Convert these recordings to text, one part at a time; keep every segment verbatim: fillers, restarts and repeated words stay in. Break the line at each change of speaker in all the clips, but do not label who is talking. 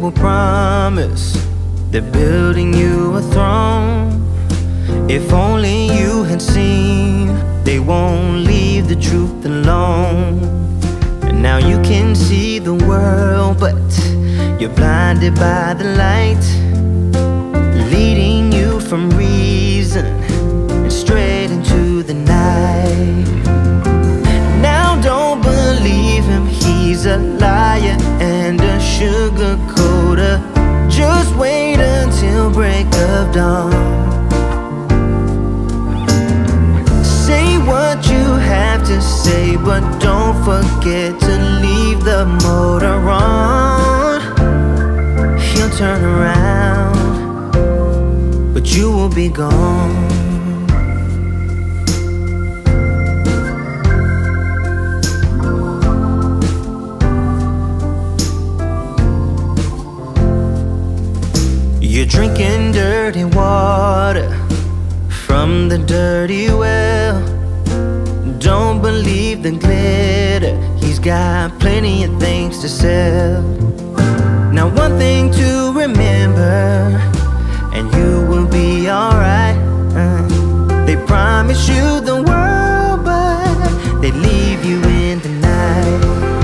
will promise they're building you a throne. If only you had seen, they won't leave the truth alone. And now you can see the world, but you're blinded by the light, leading you from reason and straight into the night. Now don't believe him, he's a liar and a sugar coater. Just wait until break of dawn. Say what you have to say, but don't forget to leave the motor on. He'll turn around, but you will be gone. You're drinking dirty water from the dirty well. Don't believe the glitter, he's got plenty of things to sell. Now one thing to remember, and you will be alright. uh, They promise you the world, but they leave you in the night.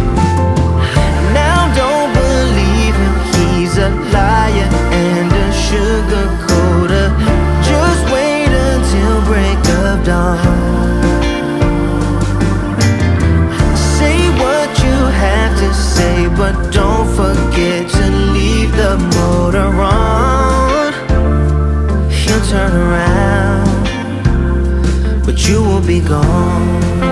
Now don't believe him, he's a liar and a sugar coater. Just wait until break of dawn. Say what you have to say, but don't forget to leave the motor on. He'll turn around, but you will be gone.